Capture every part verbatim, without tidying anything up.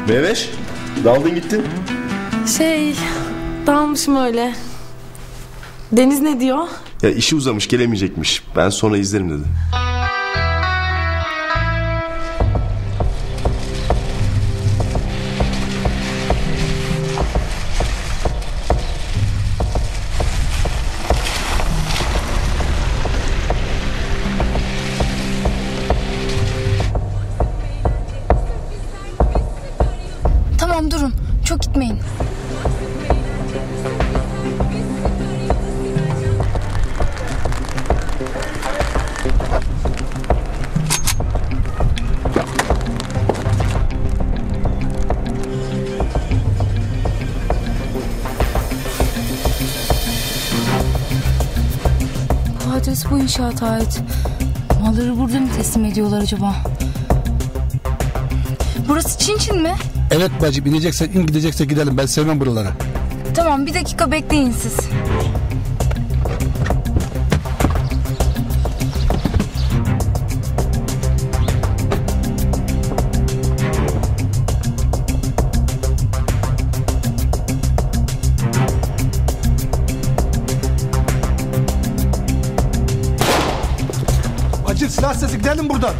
Meveş, daldın gittin. Şey, dalmışım öyle. Deniz ne diyor? Ya işi uzamış, gelemeyecekmiş. Ben sonra izlerim dedi. Tamam, durun. Çok gitmeyin. Bu adres bu inşaata ait. Malları burada mı teslim ediyorlar acaba? Burası Çin Çin mi? Evet bacı, bineceksen in, gidecekse gidelim. Ben sevmem buralara. Tamam, bir dakika bekleyin siz. Bacı, silah sesi, gidelim buradan.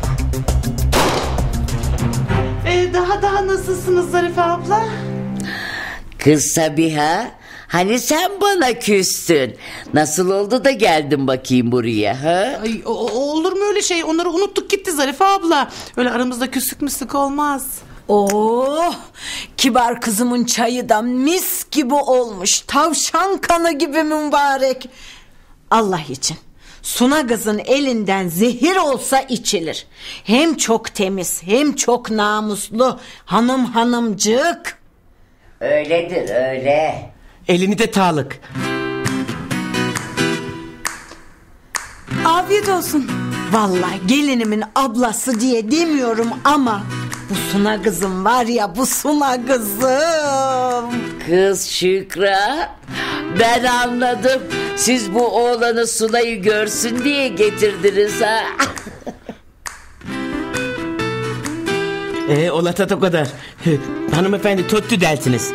Ee, daha daha nasılsınız Zarife abla? Kız Sabiha, hani sen bana küstün? Nasıl oldu da geldin bakayım buraya ha? Ay, o, o- olur mu öyle şey? Onları unuttuk gitti Zarife abla. Öyle aramızda küslük müslük olmaz. Oh, kibar kızımın çayı da mis gibi olmuş. Tavşan kanı gibi mübarek. Allah için Suna kızın elinden zehir olsa içilir. Hem çok temiz hem çok namuslu. Hanım hanımcık. Öyledir öyle. Elini de sağlık. Afiyet olsun. Vallahi gelinimin ablası diye demiyorum ama bu Suna kızım var ya, bu Suna kızım. Kız Şükran, ben anladım. Siz bu oğlanı Sunay'ı görsün diye getirdiniz ha. Ee, olata da kadar. Hanımefendi töttü dersiniz.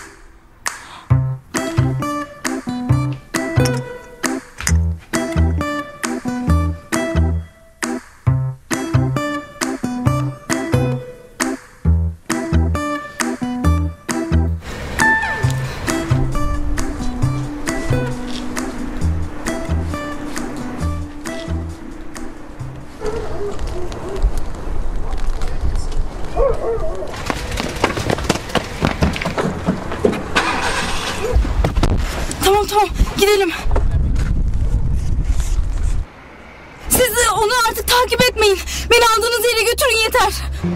Tamam tamam, gidelim. Siz de onu artık takip etmeyin. Beni aldığınız yere götürün yeter.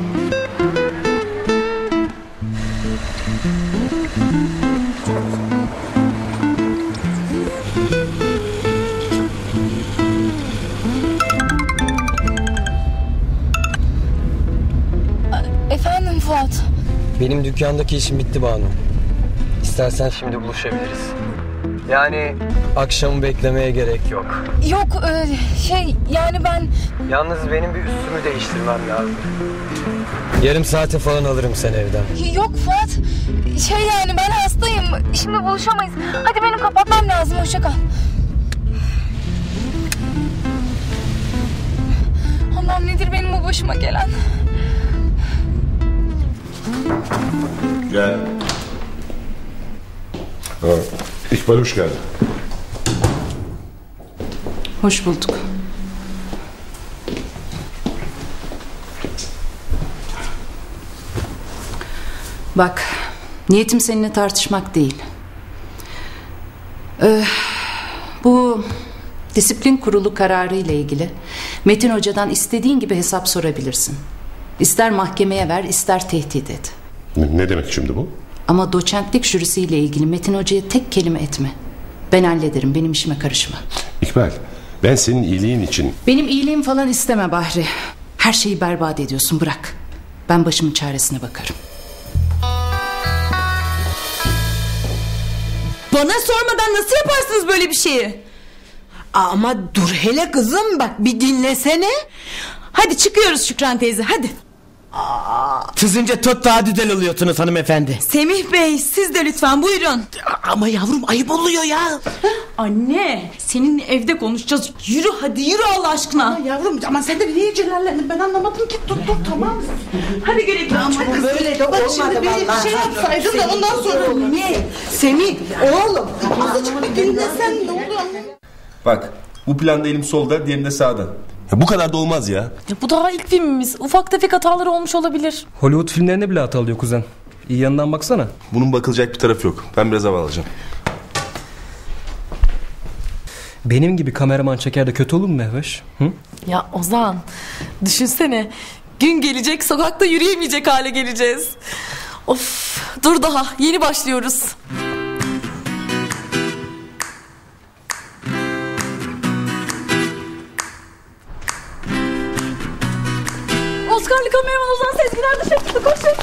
Efendim Fuat. Benim dükkandaki işim bitti Banu. İstersen şimdi buluşabiliriz. Yani akşamı beklemeye gerek yok. Yok e, şey yani ben... Yalnız benim bir üstümü değiştirmem lazım. Yarım saate falan alırım seni evden. Yok Fuat. Şey yani ben hastayım. Şimdi buluşamayız. Hadi benim kapatmam lazım. Hoşça kal. Allah'ım, nedir benim bu başıma gelen? Gel. Ha, İkbal hoş geldin. Hoş bulduk. Bak, niyetim seninle tartışmak değil. Ee, bu disiplin kurulu kararı ile ilgili Metin Hoca'dan istediğin gibi hesap sorabilirsin. İster mahkemeye ver, ister tehdit et. Ne, ne demek şimdi bu? Ama doçentlik jürisiyle ilgili Metin Hoca'ya tek kelime etme. Ben hallederim, benim işime karışma. İkbal, ben senin iyiliğin için... Benim iyiliğim falan isteme Bahri. Her şeyi berbat ediyorsun, bırak. Ben başımın çaresine bakarım. Bana sormadan nasıl yaparsınız böyle bir şeyi? Ama dur hele kızım, bak bir dinlesene. Hadi çıkıyoruz Şükran teyze, hadi. Sızınca tot daha düzel oluyorsunuz hanımefendi. Semih Bey siz de lütfen buyurun. Ama yavrum ayıp oluyor ya. Anne seninle evde konuşacağız. Yürü hadi yürü Allah aşkına. Ama yavrum ama sen de niye celallendin ben anlamadım ki. Dur dur tamam. Hadi güle güle. Ama böyle de olmadı vallahi. Bir şey yapsaydın da ondan sonra. Ne? Semih oğlum. Azıcık bir dinlesen ne olur. Bak bu planda elim solda, diğerinde sağda. Ya bu kadar da olmaz ya. Ya bu daha ilk filmimiz. Ufak tefek hataları olmuş olabilir. Hollywood filmlerinde bile hata alıyor kuzen. İyi yanından baksana. Bunun bakılacak bir tarafı yok. Ben biraz hava alacağım. Benim gibi kameraman çeker de kötü olur mu Mehveş? Hı? Ya Ozan düşünsene. Gün gelecek sokakta yürüyemeyecek hale geleceğiz. Of dur daha yeni başlıyoruz. Oscar'lı kameraman Ozan Sezginer dışarı çıktı koşun.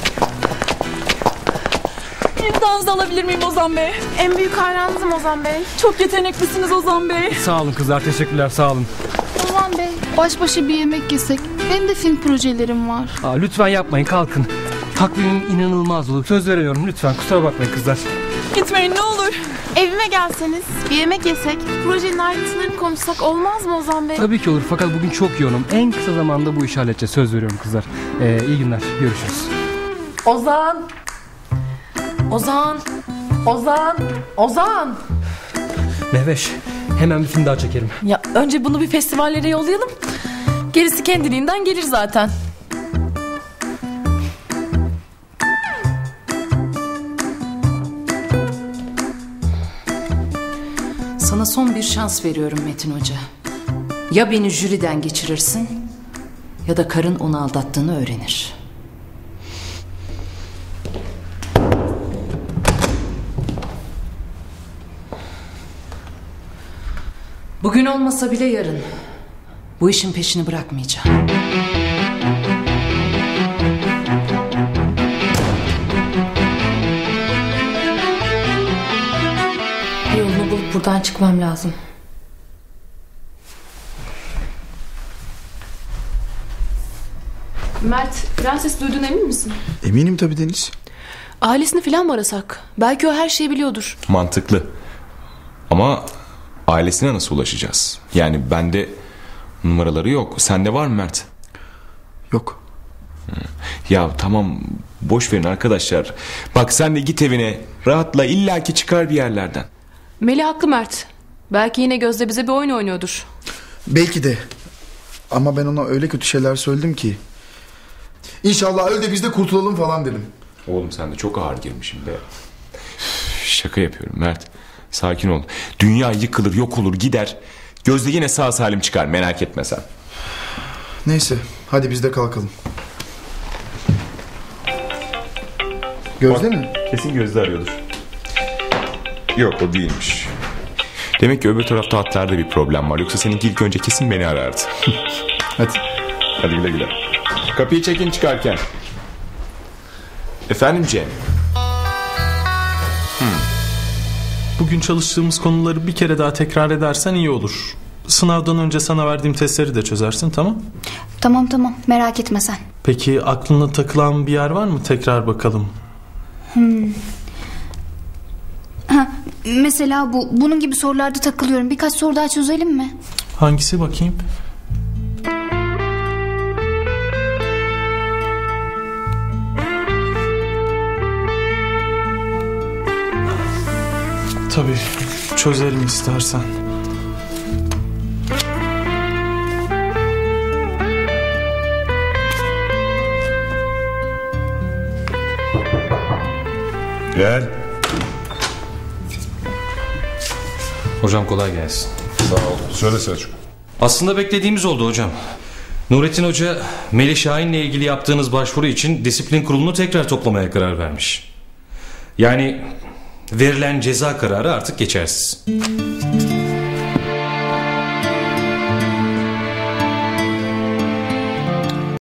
İmzanızı alabilir miyim Ozan Bey? En büyük hayranınızım Ozan Bey. Çok yeteneklisiniz Ozan Bey. Sağ olun kızlar, teşekkürler, sağ olun. Ozan Bey baş başa bir yemek yesek. Benim de film projelerim var. Aa, lütfen yapmayın, kalkın. Takvimim inanılmaz olur. Söz veriyorum, lütfen kusura bakmayın kızlar. Gitmeyin ne olur. Evime gelseniz bir yemek yesek. Projenin ayrıntılarını konuşsak olmaz mı Ozan Bey? Tabii ki olur fakat bugün çok yoğunum. En kısa zamanda bu işi halledeceğiz, söz veriyorum kızlar. Ee, iyi günler, görüşürüz. Ozan. Ozan. Ozan. Ozan. Mehveş, hemen bir film daha çekelim. Ya önce bunu bir festivallere yollayalım. Gerisi kendiliğinden gelir zaten. Sana son bir şans veriyorum Metin Hoca. Ya beni jüriden geçirirsin ya da karın onu aldattığını öğrenir. Bugün olmasa bile yarın bu işin peşini bırakmayacağım. Bir yolunu bulup buradan çıkmam lazım. Mert, prenses duyduğuna emin misin? Eminim tabii Deniz. Ailesini falan mı arasak? Belki o her şeyi biliyordur. Mantıklı. Ama ailesine nasıl ulaşacağız? Yani bende numaraları yok. Sende var mı Mert? Yok. Ya tamam, boş verin arkadaşlar. Bak sen de git evine, rahatla, illaki çıkar bir yerlerden. Melih haklı Mert. Belki yine Gözde bize bir oyun oynuyordur. Belki de. Ama ben ona öyle kötü şeyler söyledim ki. İnşallah öl de biz de kurtulalım falan dedim. Oğlum sen de çok ağır girmişsin be. Şaka yapıyorum Mert. Sakin ol. Dünya yıkılır, yok olur, gider. Gözde yine sağ salim çıkar, merak etme sen. Neyse, hadi biz de kalkalım. Gözde Bak, mi? Kesin Gözde arıyordur. Yok, o değilmiş. Demek ki öbür tarafta hatlarda bir problem var. Yoksa seninki ilk önce kesin beni arardı. Hadi. Hadi güle güle. Kapıyı çekin çıkarken. Efendim Cem? Hmm. Bugün çalıştığımız konuları bir kere daha tekrar edersen iyi olur. Sınavdan önce sana verdiğim testleri de çözersin, tamam? Tamam tamam merak etme sen. Peki aklına takılan bir yer var mı? Tekrar bakalım. Hmm. Ha, mesela bu bunun gibi sorularda takılıyorum. Birkaç soru daha çözelim mi? Hangisi bakayım? Tabii çözelim istersen. Gel. Hocam kolay gelsin. Sağ ol. Söyle Selçuk. Aslında beklediğimiz oldu hocam. Nurettin Hoca, Melih Şahin'le ilgili yaptığınız başvuru için disiplin kurulunu tekrar toplamaya karar vermiş. Yani verilen ceza kararı artık geçersiz.